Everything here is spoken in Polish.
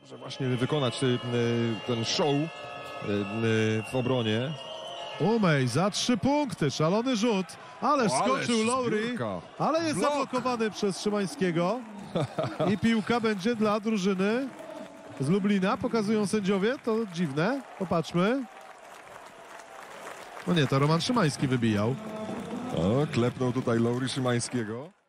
że właśnie wykonać ten show w obronie. Umej za 3 punkty, szalony rzut, ale skoczył Lowry, ale jest zablokowany przez Szymańskiego i piłka będzie dla drużyny z Lublina. Pokazują sędziowie, to dziwne, popatrzmy. No nie, to Roman Szymański wybijał. O, klepnął tutaj Lowry Szymańskiego.